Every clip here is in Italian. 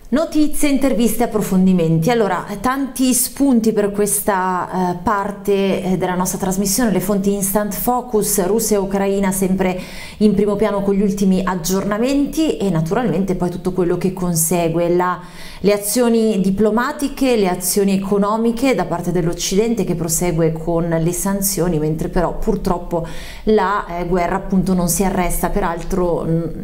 Notizie, interviste, approfondimenti. Allora, tanti spunti per questa parte della nostra trasmissione, le fonti Instant Focus, Russia e Ucraina sempre in primo piano con gli ultimi aggiornamenti e naturalmente poi tutto quello che consegue, le azioni diplomatiche, le azioni economiche da parte dell'Occidente che prosegue con le sanzioni, mentre però purtroppo la guerra appunto non si arresta. Peraltro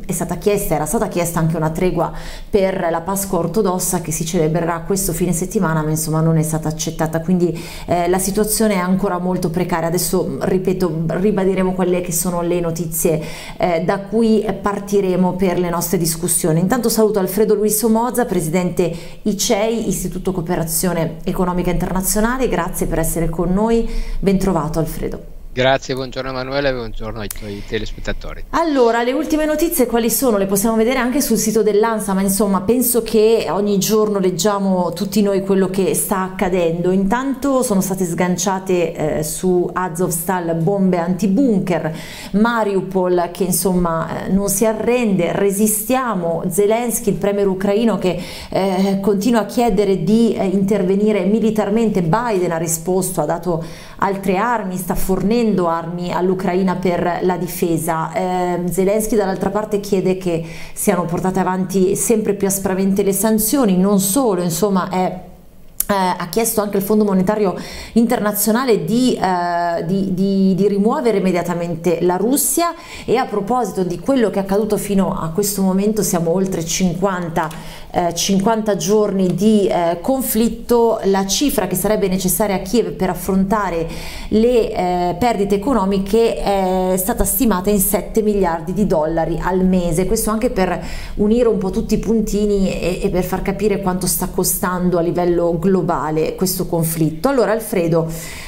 era stata chiesta anche una tregua per la Pasqua ortodossa che si celebrerà questo fine settimana, ma insomma non è stata accettata, quindi la situazione è ancora molto precaria. Adesso ripeto, ribadiremo quelle che sono le notizie da cui partiremo per le nostre discussioni. Intanto saluto Alfredo Luis Somoza, presidente ICEI, Istituto Cooperazione Economica Internazionale, grazie per essere con noi, ben trovato Alfredo. Grazie, buongiorno Emanuele, buongiorno ai tuoi telespettatori. Allora, le ultime notizie quali sono? Le possiamo vedere anche sul sito dell'ANSA, ma insomma penso che ogni giorno leggiamo tutti noi quello che sta accadendo. Intanto sono state sganciate su Azovstal bombe antibunker, Mariupol che insomma non si arrende, resistiamo, Zelensky, il premier ucraino che continua a chiedere di intervenire militarmente, Biden ha risposto, ha dato altre armi, sta fornendo armi all'Ucraina per la difesa. Zelensky dall'altra parte chiede che siano portate avanti sempre più aspramente le sanzioni, non solo, insomma ha chiesto anche il Fondo Monetario Internazionale di rimuovere immediatamente la Russia. E a proposito di quello che è accaduto fino a questo momento, siamo oltre 50 giorni di conflitto, la cifra che sarebbe necessaria a Kiev per affrontare le perdite economiche è stata stimata in 7 miliardi di dollari al mese. Questo anche per unire un po' tutti i puntini e per far capire quanto sta costando a livello globale questo conflitto. Allora Alfredo,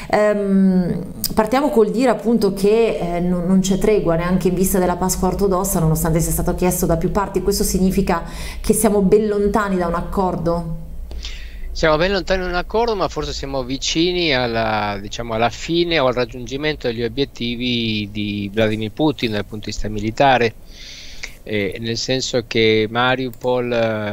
partiamo col dire appunto che non c'è tregua neanche in vista della Pasqua ortodossa, nonostante sia stato chiesto da più parti. Questo significa che siamo ben lontani da un accordo? Siamo ben lontani da un accordo, ma forse siamo vicini diciamo, alla fine o al raggiungimento degli obiettivi di Vladimir Putin dal punto di vista militare. Nel senso che Mariupol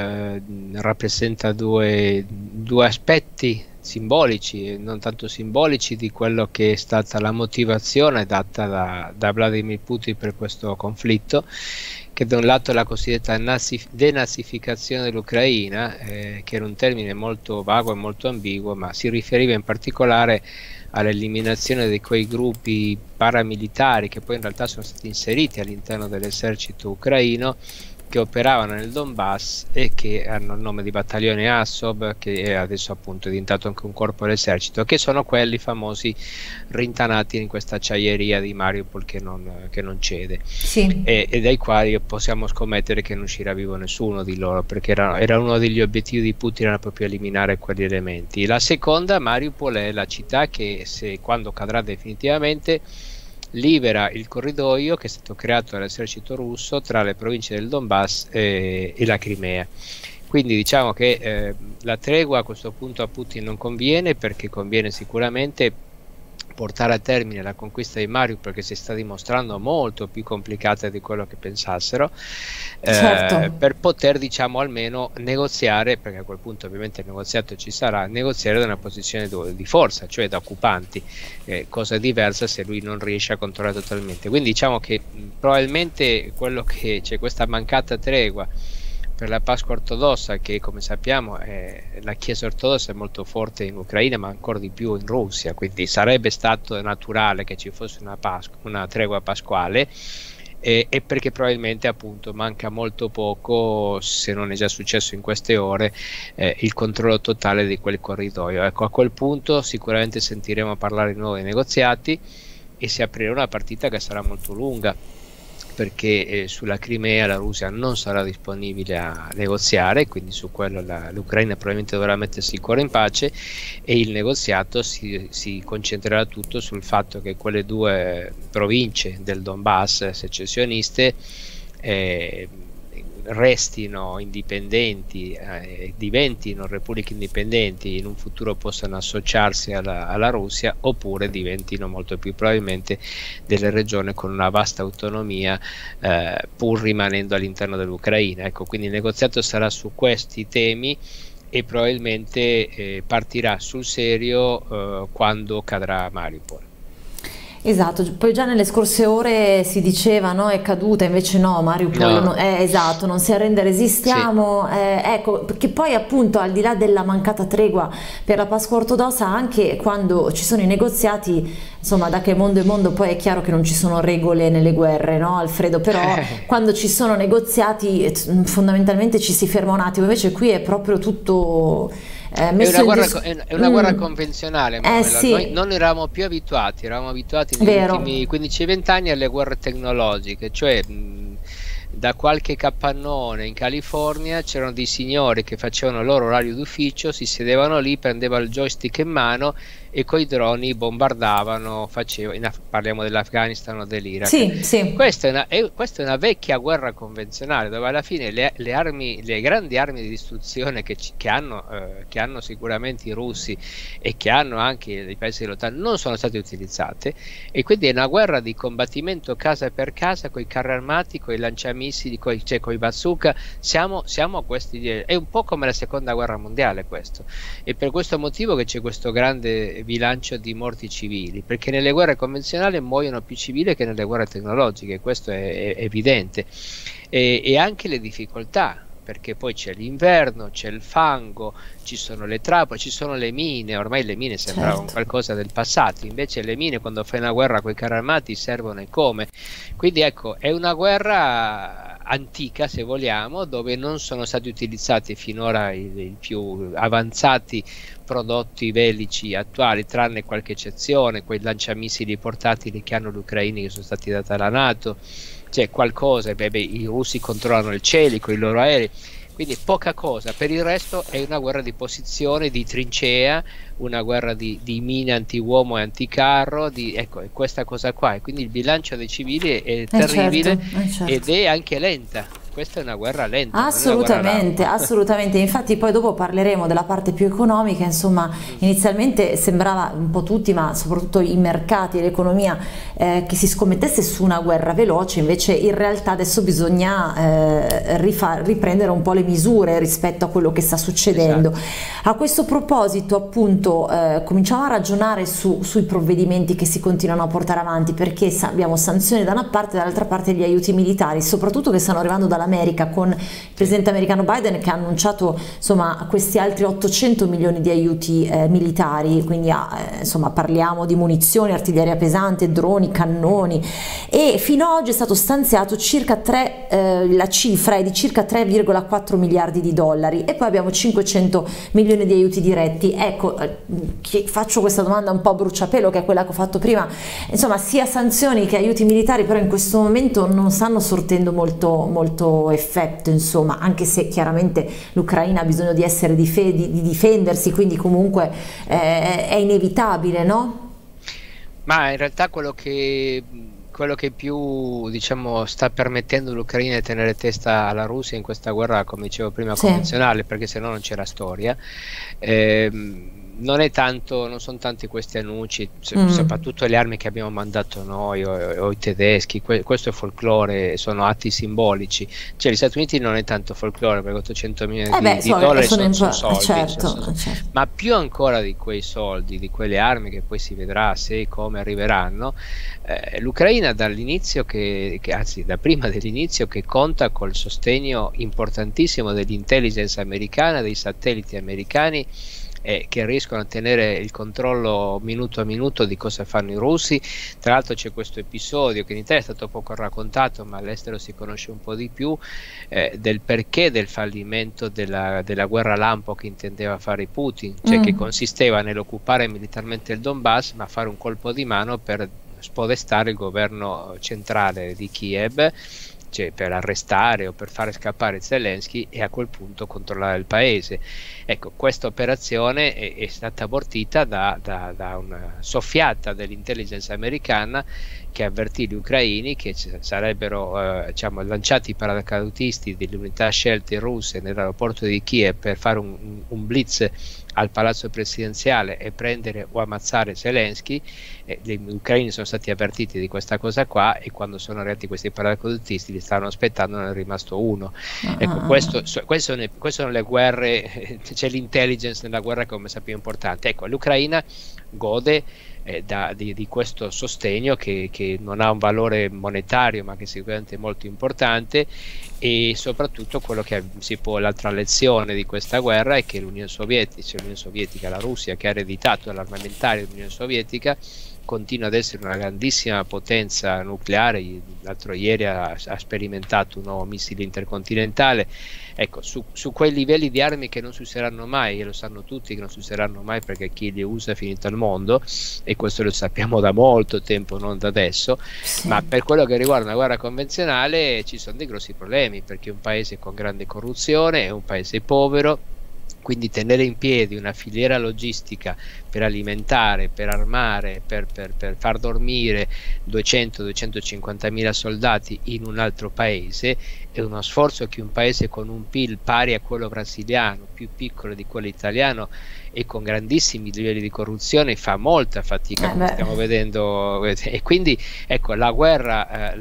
rappresenta due aspetti simbolici e non tanto simbolici di quello che è stata la motivazione data da Vladimir Putin per questo conflitto, che da un lato è la cosiddetta denazificazione dell'Ucraina, che era un termine molto vago e molto ambiguo, ma si riferiva in particolare all'eliminazione di quei gruppi paramilitari che poi in realtà sono stati inseriti all'interno dell'esercito ucraino, che operavano nel Donbass e che hanno il nome di battaglione Azov, che è adesso appunto diventato anche un corpo dell'esercito, che sono quelli famosi rintanati in questa acciaieria di Mariupol che non cede, sì. e dai quali possiamo scommettere che non uscirà vivo nessuno di loro, perché era uno degli obiettivi di Putin, era proprio eliminare quegli elementi. La seconda, Mariupol, è la città che quando cadrà definitivamente libera il corridoio che è stato creato dall'esercito russo tra le province del Donbass e la Crimea. Quindi diciamo che la tregua a questo punto a Putin non conviene, perché conviene sicuramente portare a termine la conquista di Mariupol, che si sta dimostrando molto più complicata di quello che pensassero, certo, per poter diciamo almeno negoziare, perché a quel punto ovviamente il negoziato ci sarà, negoziare da una posizione di forza, cioè da occupanti, cosa diversa se lui non riesce a controllare totalmente. Quindi diciamo che probabilmente quello che c'è, questa mancata tregua per la Pasqua ortodossa, che come sappiamo la Chiesa ortodossa è molto forte in Ucraina, ma ancora di più in Russia, quindi sarebbe stato naturale che ci fosse una tregua pasquale, e perché probabilmente appunto manca molto poco, se non è già successo in queste ore, il controllo totale di quel corridoio. Ecco, a quel punto sicuramente sentiremo parlare di nuovi negoziati e si aprirà una partita che sarà molto lunga, perché sulla Crimea la Russia non sarà disponibile a negoziare, quindi su quello l'Ucraina probabilmente dovrà mettersi il cuore in pace, e il negoziato si concentrerà tutto sul fatto che quelle due province del Donbass secessioniste restino indipendenti, diventino repubbliche indipendenti, in un futuro possano associarsi alla Russia, oppure diventino molto più probabilmente delle regioni con una vasta autonomia, pur rimanendo all'interno dell'Ucraina. Ecco, quindi il negoziato sarà su questi temi e probabilmente partirà sul serio quando cadrà Mariupol. Esatto, poi già nelle scorse ore si diceva no, è caduta, invece no, Mariupol No. esatto, non si arrende, Sì. resistiamo, ecco, perché poi appunto al di là della mancata tregua per la Pasqua ortodossa, anche quando ci sono i negoziati, insomma da che mondo è mondo, poi è chiaro che non ci sono regole nelle guerre, no Alfredo, però quando ci sono negoziati fondamentalmente ci si ferma un attimo, invece qui è proprio tutto... È una guerra convenzionale, Manuela. Sì, Noi non eravamo più abituati, eravamo abituati negli vero. ultimi 15-20 anni alle guerre tecnologiche, cioè da qualche capannone in California c'erano dei signori che facevano il loro orario d'ufficio, si sedevano lì, prendevano il joystick in mano e coi droni bombardavano, parliamo dell'Afghanistan o dell'Iraq. Sì, sì. Questa è una vecchia guerra convenzionale, dove alla fine le grandi armi di distruzione che hanno sicuramente i russi e che hanno anche i paesi dell'OTAN non sono state utilizzate, e quindi è una guerra di combattimento casa per casa, con i carri armati, con i lanciamissili, con i bazooka. Siamo a questi, è un po' come la seconda guerra mondiale questo, e per questo motivo che c'è questo grande bilancio di morti civili, perché nelle guerre convenzionali muoiono più civili che nelle guerre tecnologiche, questo è evidente, e anche le difficoltà, perché poi c'è l'inverno, c'è il fango, ci sono le trappole, ci sono le mine. Ormai le mine sembravano qualcosa del passato, invece le mine, quando fai una guerra con i carri armati, servono e come. Quindi ecco, è una guerra antica, se vogliamo, dove non sono stati utilizzati finora i più avanzati prodotti bellici attuali, tranne qualche eccezione, quei lanciamissili portatili che hanno gli ucraini, che sono stati dati alla NATO. C'è qualcosa, i russi controllano il cielo con i loro aerei, quindi poca cosa. Per il resto è una guerra di posizione, di trincea, una guerra di mine anti-uomo e anticarro, ecco, è questa cosa qua, e quindi il bilancio dei civili è terribile, certo. ed è anche lenta. Questa è una guerra lenta. Assolutamente, assolutamente. Infatti poi dopo parleremo della parte più economica. Insomma, inizialmente sembrava un po' tutti, ma soprattutto i mercati e l'economia, che si scommettesse su una guerra veloce, invece in realtà adesso bisogna riprendere un po' le misure rispetto a quello che sta succedendo. Esatto. A questo proposito appunto cominciamo a ragionare sui provvedimenti che si continuano a portare avanti, perché abbiamo sanzioni da una parte e dall'altra parte gli aiuti militari, soprattutto che stanno arrivando dall'America, con il presidente americano Biden che ha annunciato insomma questi altri 800 milioni di aiuti militari, quindi insomma parliamo di munizioni, artiglieria pesante, droni, cannoni, e fino ad oggi è stato stanziato circa la cifra è di circa 3,4 miliardi di dollari, e poi abbiamo 500 milioni di aiuti diretti. Ecco, faccio questa domanda un po' a bruciapelo, che è quella che ho fatto prima, insomma sia sanzioni che aiuti militari però in questo momento non stanno sortendo molto effetto, insomma, anche se chiaramente l'Ucraina ha bisogno di difendersi, quindi comunque è inevitabile, no? Ma in realtà quello che più, diciamo, sta permettendo all'Ucraina di tenere testa alla Russia in questa guerra, come dicevo prima, convenzionale, perché se no non c'era storia, non sono tanti questi annunci, soprattutto le armi che abbiamo mandato noi o i tedeschi. Questo è folklore, sono atti simbolici. Cioè gli Stati Uniti non è tanto folklore, perché 800 milioni di dollari sono soldi, certo. Ma più ancora di quei soldi, di quelle armi, che poi si vedrà se e come arriveranno, l'Ucraina dall'inizio, anzi da prima dell'inizio, che conta col sostegno importantissimo dell'intelligence americana, dei satelliti americani, che riescono a tenere il controllo minuto a minuto di cosa fanno i russi. Tra l'altro c'è questo episodio che in Italia è stato poco raccontato, ma all'estero si conosce un po' di più, del perché del fallimento della guerra lampo che intendeva fare Putin, cioè che consisteva nell'occupare militarmente il Donbass, ma fare un colpo di mano per spodestare il governo centrale di Kiev, cioè per arrestare o per fare scappare Zelensky e a quel punto controllare il paese. Ecco, questa operazione è stata abortita da una soffiata dell'intelligence americana che avvertì gli ucraini che sarebbero diciamo, lanciati i paracadutisti delle unità scelte russe nell'aeroporto di Kiev per fare un blitz al palazzo presidenziale e prendere o ammazzare Zelensky. Gli ucraini sono stati avvertiti di questa cosa qua, e quando sono arrivati questi paracadutisti li stavano aspettando, ne è rimasto uno. Ecco, queste sono le guerre, c'è l'intelligence nella guerra come sappiamo importante. Ecco, l'Ucraina gode di questo sostegno che non ha un valore monetario, ma che sicuramente è molto importante, e soprattutto quello che l'altra lezione di questa guerra è che l'Unione Sovietica, la Russia, che ha ereditato l'armamentario dell'Unione Sovietica, continua ad essere una grandissima potenza nucleare. L'altro ieri ha sperimentato un nuovo missile intercontinentale. Ecco, su quei livelli di armi che non si useranno mai, e lo sanno tutti che non si useranno mai, perché chi li usa è finito al mondo, e questo lo sappiamo da molto tempo, non da adesso. Sì. Ma per quello che riguarda una guerra convenzionale ci sono dei grossi problemi, perché è un paese con grande corruzione, è un paese povero. Quindi tenere in piedi una filiera logistica per alimentare, per armare, per far dormire 200-250 mila soldati in un altro paese è uno sforzo che un paese con un PIL pari a quello brasiliano, più piccolo di quello italiano e con grandissimi livelli di corruzione fa molta fatica, come stiamo vedendo. E quindi ecco, la guerra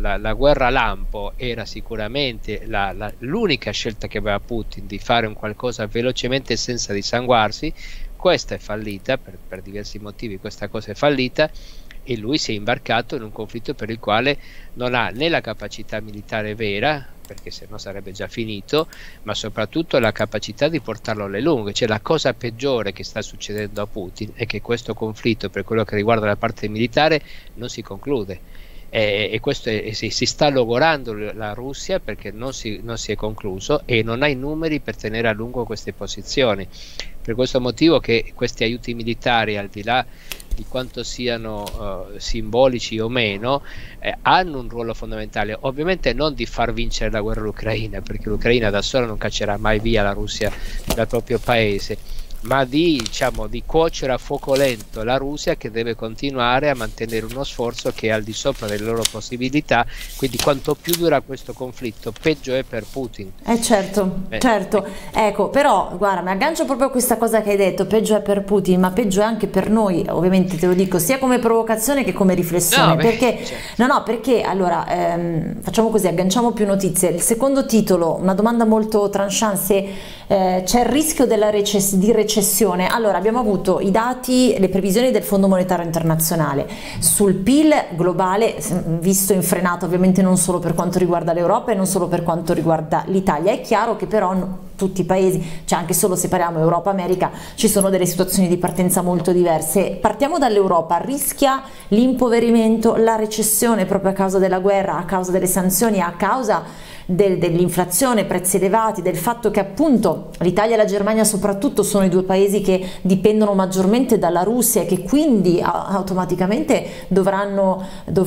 lampo era sicuramente l'unica scelta che aveva Putin, di fare un qualcosa velocemente senza dissanguarsi. Questa è fallita per diversi motivi, questa cosa è fallita, e lui si è imbarcato in un conflitto per il quale non ha né la capacità militare vera, perché se no sarebbe già finito, ma soprattutto la capacità di portarlo alle lunghe. Cioè, la cosa peggiore che sta succedendo a Putin è che questo conflitto, per quello che riguarda la parte militare, non si conclude. E questo si sta logorando la Russia, perché non si è concluso e non ha i numeri per tenere a lungo queste posizioni. Per questo motivo che questi aiuti militari, al di là di quanto siano simbolici o meno, hanno un ruolo fondamentale. Ovviamente non di far vincere la guerra all'Ucraina, perché l'Ucraina da sola non caccerà mai via la Russia dal proprio paese, ma di cuocere a fuoco lento la Russia, che deve continuare a mantenere uno sforzo che è al di sopra delle loro possibilità. Quindi quanto più dura questo conflitto, peggio è per Putin. Certo. Ecco, però guarda, mi aggancio proprio a questa cosa che hai detto, peggio è per Putin, ma peggio è anche per noi, ovviamente, te lo dico sia come provocazione che come riflessione. Perché allora facciamo così, agganciamo più notizie. Il secondo titolo, una domanda molto tranchant: se c'è il rischio di recessione. Allora, abbiamo avuto i dati, le previsioni del Fondo Monetario Internazionale sul PIL globale, visto infrenato ovviamente non solo per quanto riguarda l'Europa e non solo per quanto riguarda l'Italia. È chiaro che però tutti i paesi, cioè anche solo se parliamo Europa-America, ci sono delle situazioni di partenza molto diverse. Partiamo dall'Europa: rischia l'impoverimento, la recessione proprio a causa della guerra, a causa delle sanzioni, a causa dell'inflazione, prezzi elevati, del fatto che appunto l'Italia e la Germania soprattutto sono i due paesi che dipendono maggiormente dalla Russia e che quindi automaticamente dovranno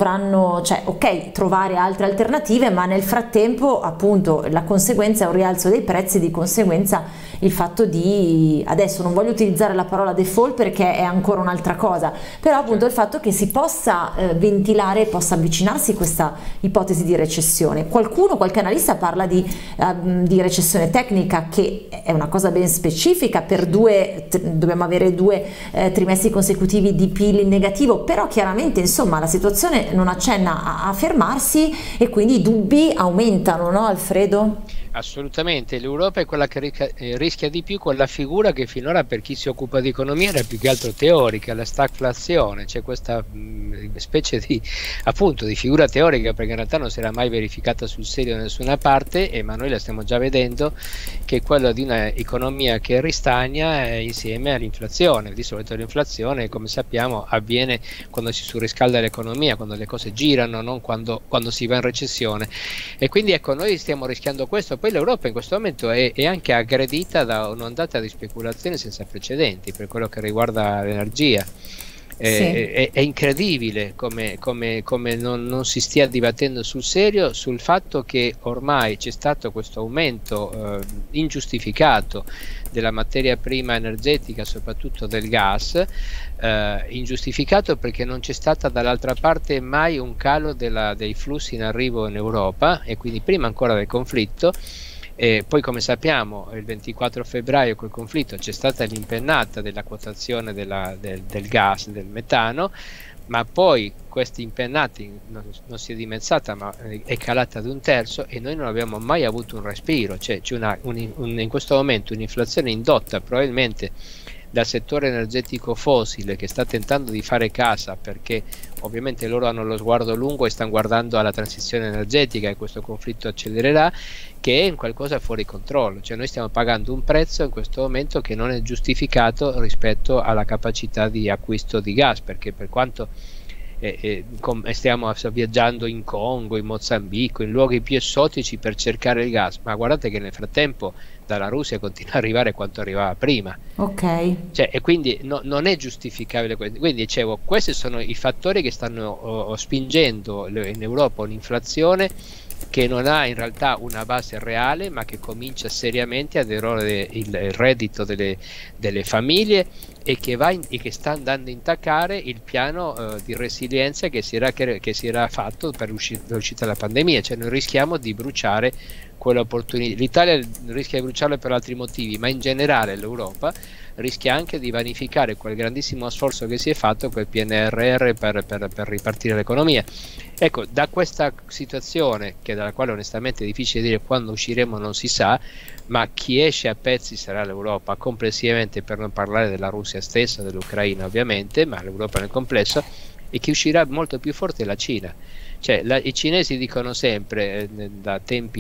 trovare altre alternative, ma nel frattempo appunto la conseguenza è un rialzo dei prezzi, di conseguenza il fatto di, adesso non voglio utilizzare la parola default perché è ancora un'altra cosa, però appunto il fatto che si possa ventilare, possa avvicinarsi questa ipotesi di recessione. Qualche analista parla di recessione tecnica, che è una cosa ben specifica. Dobbiamo avere due trimestri consecutivi di PIL in negativo, però chiaramente insomma la situazione non accenna a fermarsi e quindi i dubbi aumentano, no Alfredo? Assolutamente, l'Europa è quella che rischia di più quella figura che finora per chi si occupa di economia era più che altro teorica, la stagflazione. C'è questa specie di figura teorica, perché in realtà non si era mai verificata sul serio da nessuna parte, ma noi la stiamo già vedendo, che è quella di un'economia che ristagna insieme all'inflazione. Di solito l'inflazione, come sappiamo, avviene quando si surriscalda l'economia, quando le cose girano, non quando si va in recessione. E quindi ecco, noi stiamo rischiando questo. Poi l'Europa in questo momento è anche aggredita da un'ondata di speculazione senza precedenti per quello che riguarda l'energia. Sì. È incredibile come non si stia dibattendo sul serio sul fatto che ormai c'è stato questo aumento ingiustificato della materia prima energetica, soprattutto del gas, ingiustificato perché non c'è stata dall'altra parte mai un calo dei flussi in arrivo in Europa, e quindi prima ancora del conflitto. E poi, come sappiamo, il 24 febbraio col conflitto c'è stata l'impennata della quotazione del gas, del metano, ma poi questa impennata non si è dimezzata, ma è calata ad un terzo, e noi non abbiamo mai avuto un respiro. Cioè, c'è in questo momento un'inflazione indotta probabilmente dal settore energetico fossile, che sta tentando di fare cassa, perché ovviamente loro hanno lo sguardo lungo e stanno guardando alla transizione energetica, e questo conflitto accelererà, che è in qualcosa fuori controllo. Cioè, noi stiamo pagando un prezzo in questo momento che non è giustificato rispetto alla capacità di acquisto di gas, perché per quanto stiamo viaggiando in Congo, in Mozambico, in luoghi più esotici per cercare il gas, ma guardate che nel frattempo dalla Russia continua ad arrivare quanto arrivava prima. Ok. Cioè, e quindi non è giustificabile. Quindi dicevo, questi sono i fattori che stanno spingendo in Europa un'inflazione che non ha in realtà una base reale, ma che comincia seriamente ad erodere il reddito delle famiglie, e che sta andando a intaccare il piano di resilienza che si era fatto per l'uscita dalla pandemia. Cioè, noi rischiamo di bruciare quell'opportunità. L'Italia rischia di bruciarlo per altri motivi, ma in generale l'Europa rischia anche di vanificare quel grandissimo sforzo che si è fatto col PNRR per ripartire l'economia. Ecco, da questa situazione, dalla quale onestamente è difficile dire quando usciremo, non si sa, ma chi esce a pezzi sarà l'Europa complessivamente, per non parlare della Russia stessa, dell'Ucraina ovviamente, ma l'Europa nel complesso, e chi uscirà molto più forte è la Cina. Cioè, i cinesi dicono sempre, da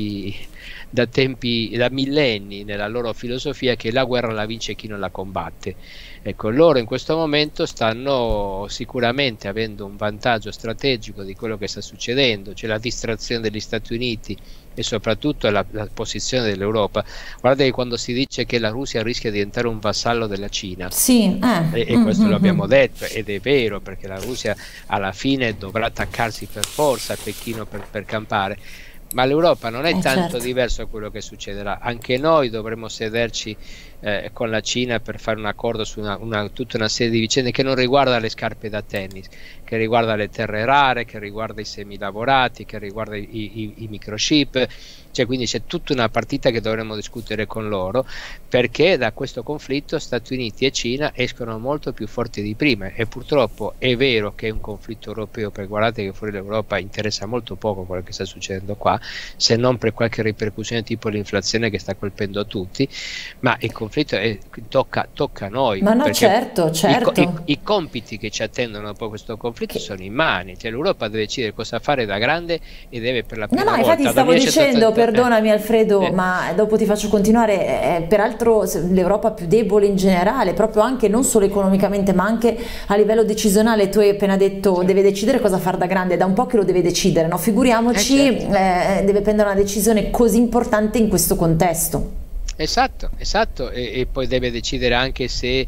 millenni nella loro filosofia, che la guerra la vince chi non la combatte. Ecco, loro in questo momento stanno sicuramente avendo un vantaggio strategico di quello che sta succedendo, cioè la distrazione degli Stati Uniti e soprattutto la posizione dell'Europa. Guardate che quando si dice che la Russia rischia di diventare un vassallo della Cina, Sì, e questo lo abbiamo detto, ed è vero, perché la Russia alla fine dovrà attaccarsi per forza a Pechino per campare, ma l'Europa non è tanto certo. diverso da quello che succederà. Anche noi dovremo sederci con la Cina per fare un accordo su tutta una serie di vicende che non riguarda le scarpe da tennis, che riguarda le terre rare, che riguarda i semilavorati, che riguarda i microchip. Cioè, quindi c'è tutta una partita che dovremo discutere con loro, perché da questo conflitto Stati Uniti e Cina escono molto più forti di prima. E purtroppo è vero che è un conflitto europeo, perché guardate che fuori l'Europa interessa molto poco quello che sta succedendo qua, se non per qualche ripercussione tipo l'inflazione che sta colpendo tutti, ma il conflitto tocca a noi. Ma no, Perché certo, certo. i compiti che ci attendono dopo questo conflitto sono immani. Cioè, l'Europa deve decidere cosa fare da grande, e deve per la No, prima no, infatti volta stavo dicendo, perdonami Alfredo, eh, ma dopo ti faccio continuare, peraltro l'Europa più debole in generale, proprio anche non solo economicamente, ma anche a livello decisionale. Tu hai appena detto deve decidere cosa fare da grande, da un po' che lo deve decidere, no? Figuriamoci, certo. deve prendere una decisione così importante in questo contesto. Esatto, e poi deve decidere anche se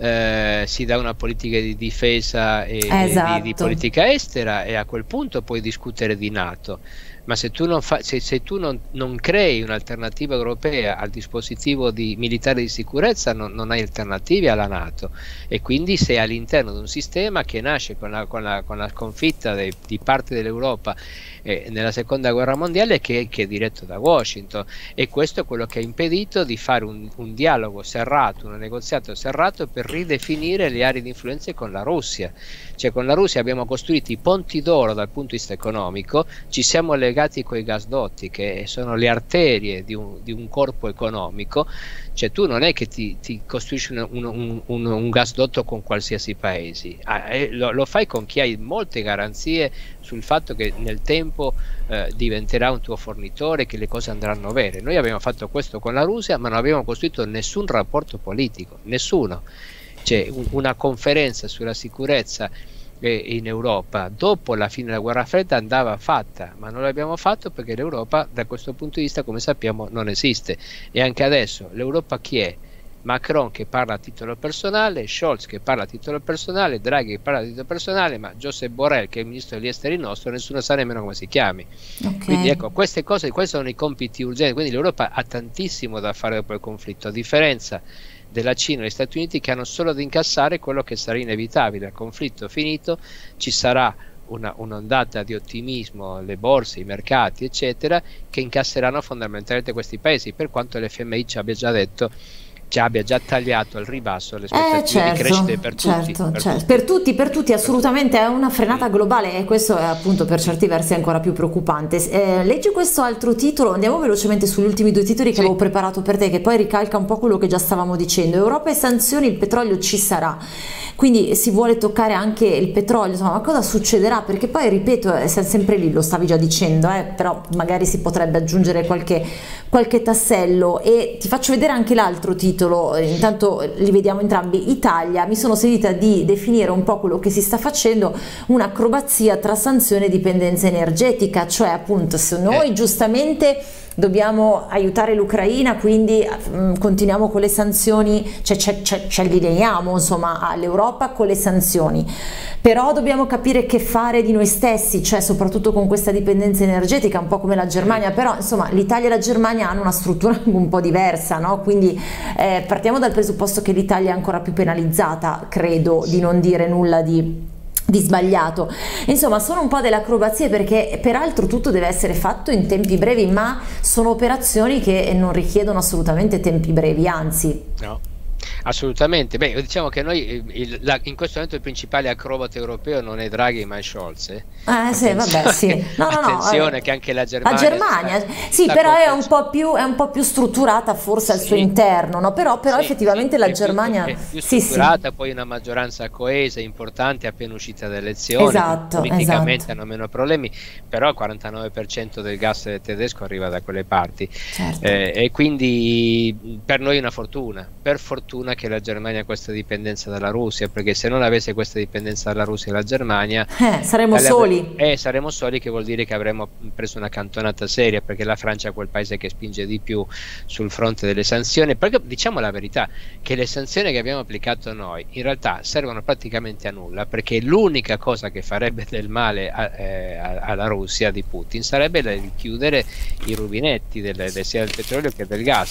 si dà una politica di difesa e di Esatto. politica estera, e a quel punto puoi discutere di NATO. Ma se tu non crei un'alternativa europea al dispositivo militare di sicurezza, non hai alternative alla NATO, e quindi sei all'interno di un sistema che nasce con la sconfitta di parte dell'Europa nella seconda guerra mondiale, che è diretto da Washington, e questo è quello che ha impedito di fare un dialogo serrato, un negoziato serrato per ridefinire le aree di influenza con la Russia. Cioè, con la Russia abbiamo costruito i ponti d'oro dal punto di vista economico, ci siamo legati coi gasdotti, che sono le arterie di un corpo economico. Cioè, tu non è che ti costruisci un gasdotto con qualsiasi paese, lo fai con chi hai molte garanzie sul fatto che nel tempo diventerà un tuo fornitore, che le cose andranno bene. Noi abbiamo fatto questo con la Russia, ma non abbiamo costruito nessun rapporto politico, nessuno. C'è una conferenza sulla sicurezza in Europa dopo la fine della guerra fredda andava fatta, ma non l'abbiamo fatto perché l'Europa da questo punto di vista, come sappiamo, non esiste. E anche adesso l'Europa chi è? Macron che parla a titolo personale, Scholz che parla a titolo personale, Draghi che parla a titolo personale, ma Josep Borrell che è il ministro degli esteri nostro, nessuno sa nemmeno come si chiami. Quindi ecco, queste cose, questi sono i compiti urgenti, quindi l'Europa ha tantissimo da fare dopo il conflitto, a differenza della Cina e degli Stati Uniti che hanno solo da incassare quello che sarà inevitabile. Il conflitto finito, ci sarà un'ondata di ottimismo, le borse, i mercati eccetera, che incasseranno fondamentalmente questi paesi, per quanto l'FMI ci abbia già detto, abbia già tagliato al ribasso le aspettative di crescita per tutti assolutamente. È una frenata globale, e questo è appunto per certi versi ancora più preoccupante. Leggi questo altro titolo, andiamo velocemente sugli ultimi due titoli che avevo preparato per te, che poi ricalca un po' quello che già stavamo dicendo. Europa e sanzioni, il petrolio ci sarà, quindi si vuole toccare anche il petrolio, insomma, ma cosa succederà? Perché poi, ripeto, siamo sempre lì, lo stavi già dicendo, però magari si potrebbe aggiungere qualche tassello. E ti faccio vedere anche l'altro titolo, intanto li vediamo entrambi. Italia, mi sono sentita di definire un po' quello che si sta facendo un'acrobazia tra sanzione e dipendenza energetica, cioè appunto se noi giustamente dobbiamo aiutare l'Ucraina, quindi continuiamo con le sanzioni, ci allineiamo insomma all'Europa con le sanzioni, però dobbiamo capire che fare di noi stessi, cioè soprattutto con questa dipendenza energetica, un po' come la Germania, però insomma l'Italia e la Germania hanno una struttura un po' diversa, no? Quindi partiamo dal presupposto che l'Italia è ancora più penalizzata, credo, di non dire nulla di sbagliato. Insomma, sono un po' delle acrobazie, perché peraltro tutto deve essere fatto in tempi brevi, ma sono operazioni che non richiedono assolutamente tempi brevi, anzi. No. Assolutamente, beh, diciamo che noi in questo momento il principale acrobata europeo non è Draghi ma è Scholz. Sì, vabbè, sì. Attenzione che anche la Germania sì, però è un po' più strutturata forse al suo interno, no? Però effettivamente la Germania è più strutturata, poi una maggioranza coesa, importante, appena uscita dalle elezioni, politicamente hanno meno problemi, però il 49% del gas tedesco arriva da quelle parti, e quindi per noi è una fortuna, per fortuna che la Germania ha questa dipendenza dalla Russia, perché se non avesse questa dipendenza dalla Russia e la Germania saremmo soli. Saremmo soli, che vuol dire che avremmo preso una cantonata seria, perché la Francia è quel paese che spinge di più sul fronte delle sanzioni, perché diciamo la verità che le sanzioni che abbiamo applicato noi in realtà servono praticamente a nulla, perché l'unica cosa che farebbe del male alla Russia di Putin sarebbe di chiudere i rubinetti sia del petrolio che del gas.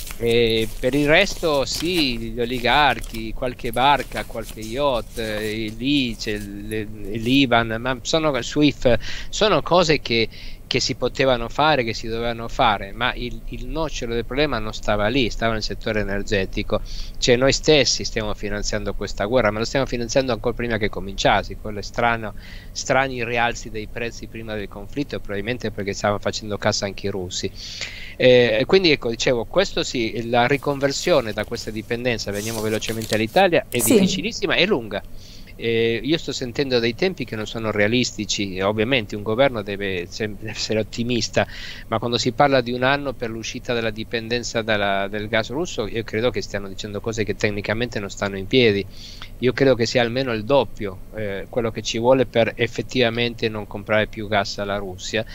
E per il resto sì, gli oligarchi, qualche barca, qualche yacht, lì c'è l'Iban, ma sono SWIFT, sono cose che si potevano fare, che si dovevano fare, ma il nocciolo del problema non stava lì, stava nel settore energetico. Cioè noi stessi stiamo finanziando questa guerra, ma lo stiamo finanziando ancora prima che cominciassi, con le strani rialzi dei prezzi prima del conflitto, probabilmente perché stavano facendo cassa anche i russi. Quindi ecco, dicevo, questo sì, la riconversione da questa dipendenza, veniamo velocemente all'Italia, è difficilissima e lunga. Io sto sentendo dei tempi che non sono realistici. Ovviamente un governo deve essere ottimista, ma quando si parla di un anno per l'uscita della dipendenza del gas russo, io credo che stiano dicendo cose che tecnicamente non stanno in piedi. Io credo che sia almeno il doppio quello che ci vuole per effettivamente non comprare più gas alla Russia,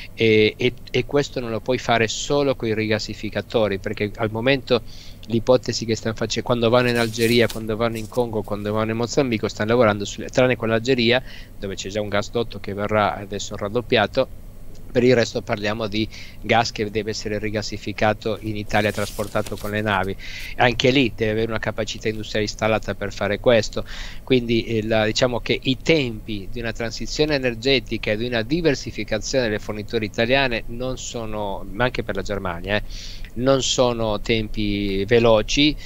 e questo non lo puoi fare solo con i rigassificatori, perché al momento l'ipotesi che stanno facendo, quando vanno in Algeria, quando vanno in Congo, quando vanno in Mozambico, stanno lavorando tranne con l'Algeria, dove c'è già un gasdotto che verrà adesso raddoppiato. Per il resto parliamo di gas che deve essere rigassificato in Italia, trasportato con le navi. Anche lì deve avere una capacità industriale installata per fare questo. Quindi diciamo che i tempi di una transizione energetica e di una diversificazione delle forniture italiane non sono, ma anche per la Germania, non sono tempi veloci.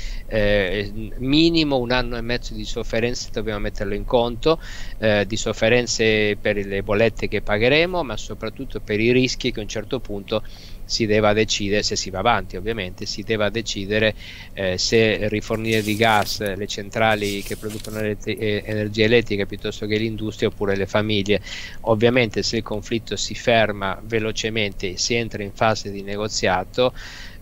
Minimo un anno e mezzo di sofferenze dobbiamo metterlo in conto, di sofferenze per le bollette che pagheremo, ma soprattutto per i rischi che a un certo punto si deve decidere, se si va avanti ovviamente, si deve decidere se rifornire di gas le centrali che producono energia elettrica piuttosto che l'industria, oppure le famiglie. Ovviamente se il conflitto si ferma velocemente e si entra in fase di negoziato,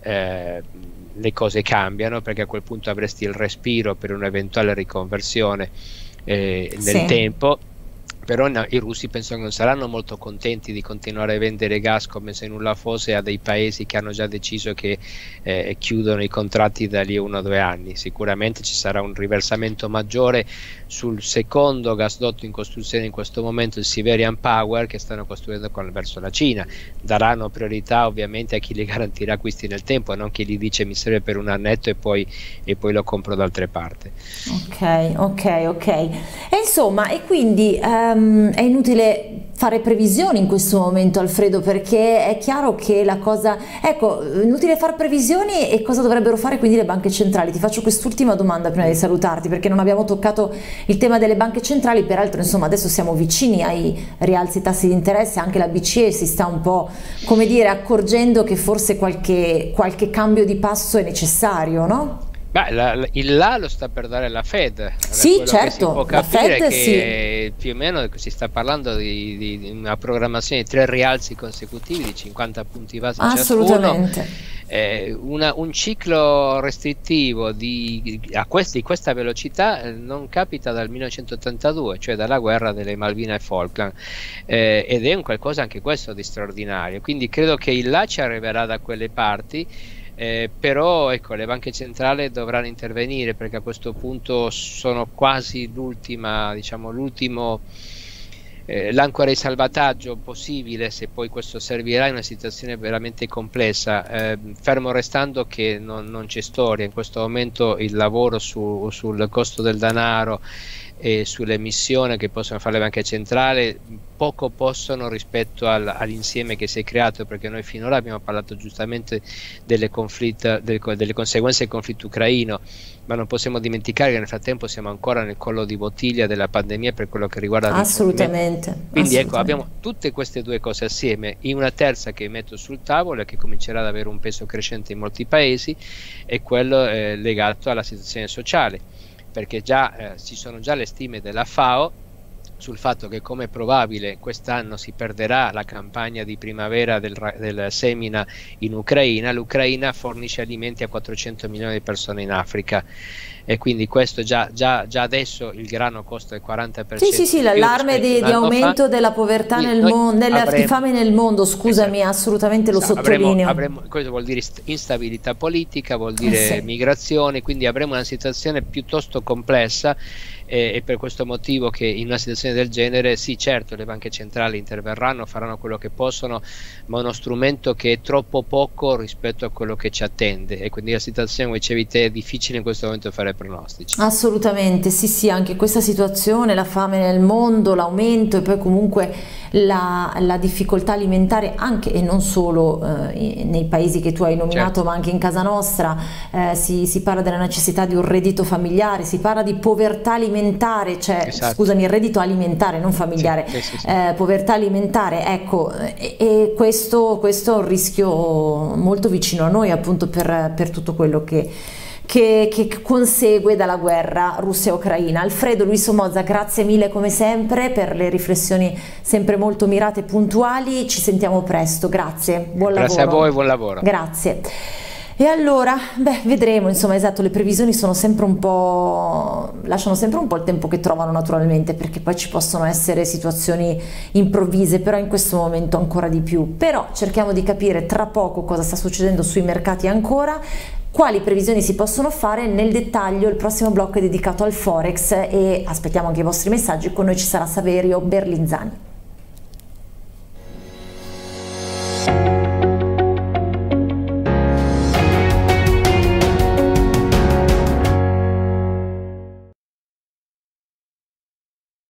le cose cambiano, perché a quel punto avresti il respiro per un'eventuale riconversione nel tempo. Però i russi penso che non saranno molto contenti di continuare a vendere gas come se nulla fosse a dei paesi che hanno già deciso che chiudono i contratti da lì 1 o 2 anni. Sicuramente ci sarà un riversamento maggiore sul secondo gasdotto in costruzione in questo momento, il Siberian Power, che stanno costruendo verso la Cina. Daranno priorità ovviamente a chi li garantirà acquisti nel tempo, e non chi gli dice mi serve per un annetto e poi lo compro da altre parti. Ok. E insomma, e quindi è inutile fare previsioni in questo momento, Alfredo, perché è chiaro che la cosa, ecco, inutile fare previsioni. E cosa dovrebbero fare quindi le banche centrali? Ti faccio quest'ultima domanda prima di salutarti, perché non abbiamo toccato il tema delle banche centrali. Peraltro, insomma, adesso siamo vicini ai rialzi tassi di interesse, anche la BCE si sta un po', come dire, accorgendo che forse qualche cambio di passo è necessario, no? Beh, il là lo sta per dare la Fed. Sì, certo, che si può capire la Fed, che più o meno si sta parlando di una programmazione di 3 rialzi consecutivi di 50 punti base ciascuno. Assolutamente. Un ciclo restrittivo di questa velocità non capita dal 1982, cioè dalla guerra delle Malvine e Falkland, ed è un qualcosa anche questo di straordinario. Quindi credo che il là ci arriverà da quelle parti. Però ecco, le banche centrali dovranno intervenire, perché a questo punto sono quasi l'ultimo l'ancora di salvataggio possibile, se poi questo servirà in una situazione veramente complessa, fermo restando che non c'è storia in questo momento. Il lavoro sul costo del denaro e sull'emissione che possono fare le banche centrali poco possono rispetto all'insieme che si è creato, perché noi finora abbiamo parlato giustamente delle conseguenze del conflitto ucraino, ma non possiamo dimenticare che nel frattempo siamo ancora nel collo di bottiglia della pandemia per quello che riguarda assolutamente. Quindi ecco, abbiamo tutte queste 2 cose assieme, in una terza che metto sul tavolo e che comincerà ad avere un peso crescente in molti paesi, è quello legato alla situazione sociale, perché ci sono già le stime della FAO sul fatto che, come è probabile, quest'anno si perderà la campagna di primavera del semina in Ucraina. L'Ucraina fornisce alimenti a 400 milioni di persone in Africa, e quindi questo già adesso il grano costa il 40%. Sì, l'allarme di aumento della povertà nel mondo, di fame nel mondo, scusami, assolutamente lo sottolineo. Questo vuol dire instabilità politica, vuol dire migrazione, quindi avremo una situazione piuttosto complessa. E per questo motivo che in una situazione del genere, sì, certo, le banche centrali interverranno, faranno quello che possono, ma è uno strumento che è troppo poco rispetto a quello che ci attende, e quindi la situazione, come dicevi te, è difficile in questo momento fare pronostici. Assolutamente, sì, anche questa situazione, la fame nel mondo, l'aumento, e poi comunque la difficoltà alimentare anche e non solo nei paesi che tu hai nominato, certo, ma anche in casa nostra. Si parla della necessità di un reddito familiare, si parla di povertà alimentare, cioè, scusami, il reddito alimentare, non familiare, sì. Povertà alimentare, ecco, e questo è un rischio molto vicino a noi, appunto, per tutto quello che consegue dalla guerra Russia-Ucraina. Alfredo Luis Somoza, grazie mille come sempre per le riflessioni sempre molto mirate e puntuali. Ci sentiamo presto, grazie, buon lavoro. Grazie a voi, buon lavoro. Grazie. E allora, vedremo, insomma, esatto, le previsioni sono sempre un po', lasciano sempre un po' il tempo che trovano, naturalmente, perché poi ci possono essere situazioni improvvise, però in questo momento ancora di più. Però cerchiamo di capire tra poco cosa sta succedendo sui mercati ancora, quali previsioni si possono fare nel dettaglio. Il prossimo blocco è dedicato al Forex e aspettiamo anche i vostri messaggi. Con noi ci sarà Saverio Berlinzani.